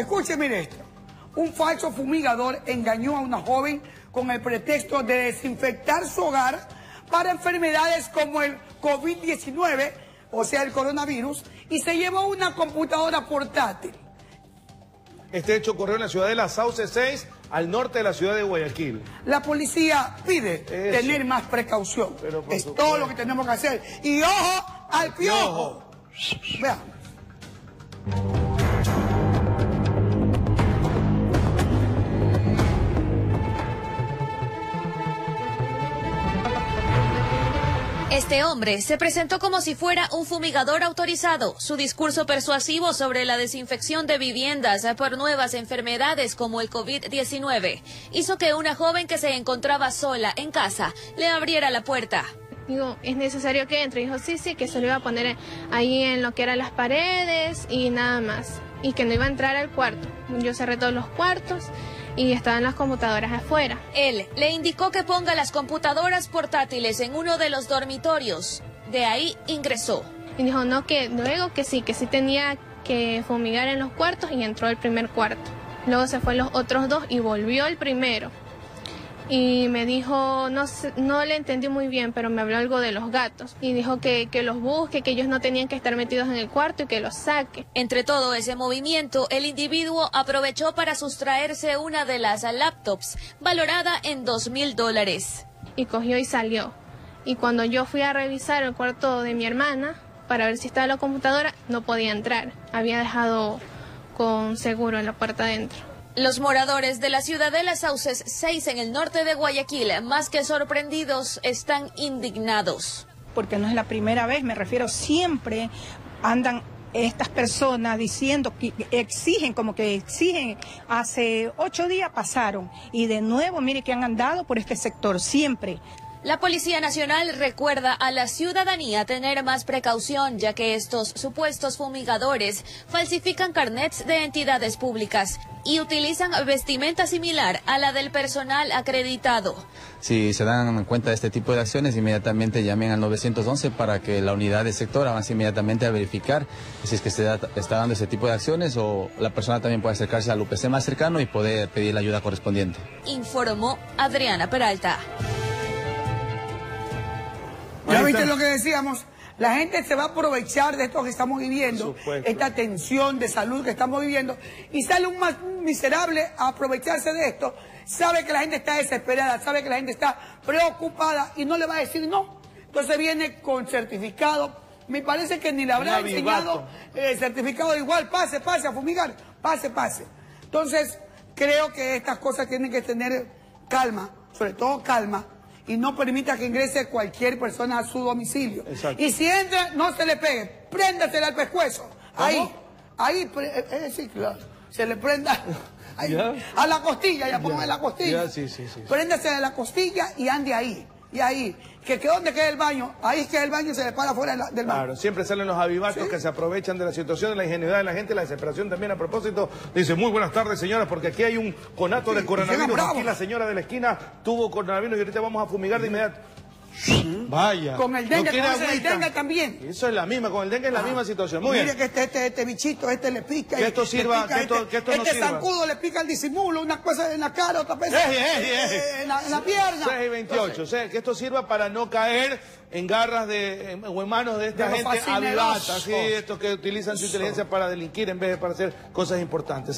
Escuche, mire esto. Un falso fumigador engañó a una joven con el pretexto de desinfectar su hogar para enfermedades como el COVID-19, o sea, el coronavirus, y se llevó una computadora portátil. Este hecho ocurrió en la ciudad de La Sauce 6, al norte de la ciudad de Guayaquil. La policía pide tener más precaución. Es todo lo que tenemos que hacer. Y ojo al piojo. Vean. Este hombre se presentó como si fuera un fumigador autorizado. Su discurso persuasivo sobre la desinfección de viviendas por nuevas enfermedades como el COVID-19 hizo que una joven que se encontraba sola en casa le abriera la puerta. Digo, ¿es necesario que entre? Dijo, sí, que se lo iba a poner ahí en lo que eran las paredes y nada más. Y que no iba a entrar al cuarto. Yo cerré todos los cuartos y estaban las computadoras afuera. Él le indicó que ponga las computadoras portátiles en uno de los dormitorios. De ahí ingresó. Y dijo, no, que luego que sí tenía que fumigar en los cuartos y entró al primer cuarto. Luego se fue a los otros dos y volvió al primero. Y me dijo, no le entendí muy bien, pero me habló algo de los gatos. Y dijo que los busque, que ellos no tenían que estar metidos en el cuarto y que los saque. Entre todo ese movimiento, el individuo aprovechó para sustraerse una de las laptops, valorada en $2.000. Y cogió y salió. Y cuando yo fui a revisar el cuarto de mi hermana, para ver si estaba la computadora, no podía entrar. Había dejado con seguro en la puerta adentro. Los moradores de la ciudad de Las Sauces 6 en el norte de Guayaquil, más que sorprendidos, están indignados. Porque no es la primera vez, me refiero, siempre andan estas personas diciendo que exigen, hace 8 días pasaron y de nuevo mire que han andado por este sector, siempre. La Policía Nacional recuerda a la ciudadanía tener más precaución, ya que estos supuestos fumigadores falsifican carnets de entidades públicas y utilizan vestimenta similar a la del personal acreditado. Si se dan cuenta de este tipo de acciones, inmediatamente llamen al 911 para que la unidad de sector avance inmediatamente a verificar si es que se está dando ese tipo de acciones, o la persona también puede acercarse al UPC más cercano y poder pedir la ayuda correspondiente. Informó Adriana Peralta. Ya viste lo que decíamos, la gente se va a aprovechar de esto que estamos viviendo, esta tensión de salud que estamos viviendo, y sale un más miserable a aprovecharse de esto, sabe que la gente está desesperada, sabe que la gente está preocupada y no le va a decir no. Entonces viene con certificado, me parece que ni le habrá enseñado el certificado de igual, pase a fumigar, pase. Entonces creo que estas cosas tienen que tener calma, sobre todo calma, y no permita que ingrese cualquier persona a su domicilio. Exacto. Y si entra, no se le pegue, préndasela al pescuezo. Ahí, sí, claro, se le prenda ahí, a la costilla, ya pongan la costilla. Sí. Préndase a la costilla y ande ahí. Y ahí, que donde quede el baño, ahí queda el baño y se le para afuera del baño. Claro, siempre salen los avivatos que se aprovechan de la situación, de la ingenuidad de la gente, la desesperación también. A propósito, dice, muy buenas tardes, señoras, porque aquí hay un conato de coronavirus. Aquí la señora de la esquina tuvo coronavirus y ahorita vamos a fumigar de inmediato. Vaya. Con el dengue, el dengue también. Eso es la misma, con el dengue es la misma situación. Muy mire bien. Que este bichito, le pica. Que esto sirva, que esto no sirva. Zancudo le pica el disimulo, una cosa en la cara, otra vez en la pierna. 6:28, o sea, que esto sirva para no caer en garras o en manos de esta gente avivata, así, estos que utilizan su inteligencia para delinquir en vez de para hacer cosas importantes.